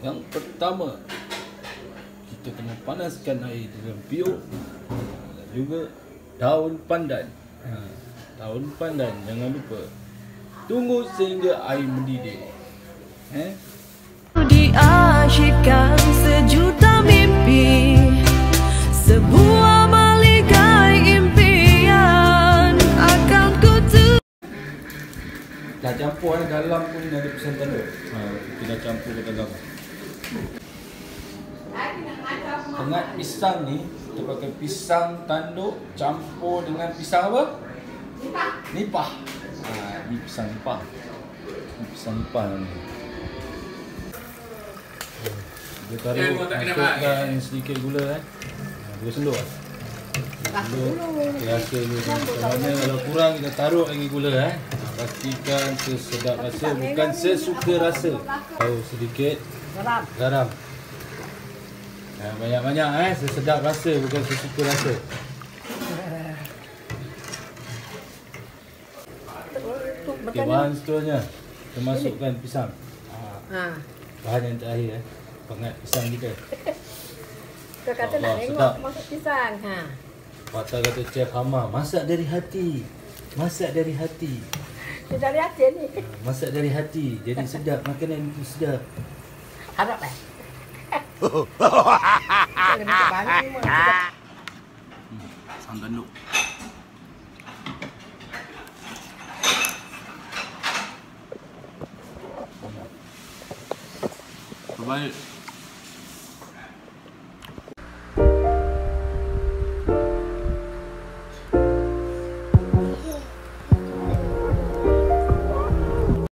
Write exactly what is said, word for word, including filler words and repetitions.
Yang pertama, kita kena panaskan air dalam piuk dan juga daun pandan. Ha, daun pandan jangan lupa. Tunggu sehingga air mendidih. Eh? Diasyikkan sejuta mimpi, sebuah balikai impian akan ku tu. Dah campur eh, dalam pun ada pisang tanduk. Ha, kita dah campur ke dalam. Dengan pisang ni, kita pakai pisang tanduk campur dengan pisang apa? Nipah. Nipah. Ha, ni pisang nipah. Ni pisang nipah ni. Dia taruh, masukkan sedikit gula eh. Dua sendok eh. Gula. Kita rasa dulu. Sebenarnya kalau kurang kita taruh lagi gula eh. Pastikan sesedap rasa, bukan sesuka rasa. Taruh sedikit garam. Garam. Nah, banyak-banyak eh, sesedap rasa, bukan sesuka rasa. Okay, bahan seterusnya kita masukkan pisang. Ha. Bahan yang terakhir eh. Pengat pisang kita. Kau kata nak tengok masuk pisang. Ha. Patah kata Chef Hama, masak dari hati. Masak dari hati. Dia dari hati ni. Masak dari hati. Jadi sedap, makanan itu sedap. Harap eh. Jangan nak banyak ni mah. Pisang tanduk. Terbaik.